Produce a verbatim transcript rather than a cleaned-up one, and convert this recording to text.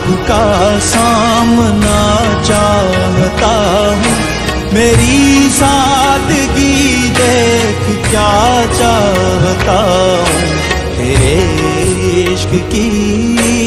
का सामना चाहता हूँ। मेरी सादगी देख क्या चाहता हूँ, तेरे इश्क की